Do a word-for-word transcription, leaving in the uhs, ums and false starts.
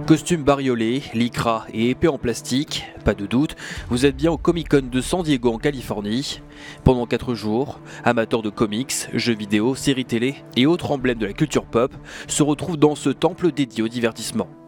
Costumes bariolés, lycra et épées en plastique, pas de doute, vous êtes bien au Comic-Con de San Diego en Californie. Pendant quatre jours, amateurs de comics, jeux vidéo, séries télé et autres emblèmes de la culture pop se retrouvent dans ce temple dédié au divertissement.